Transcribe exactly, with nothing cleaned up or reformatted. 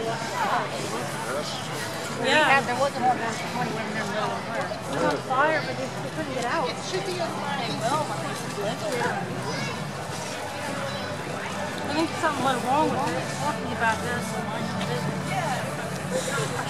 Yeah. There wasn't one down twenty when there was fire. It was on fire, but they, they couldn't get out. It should be on fire. Well, I think something went wrong with it. Talking about this.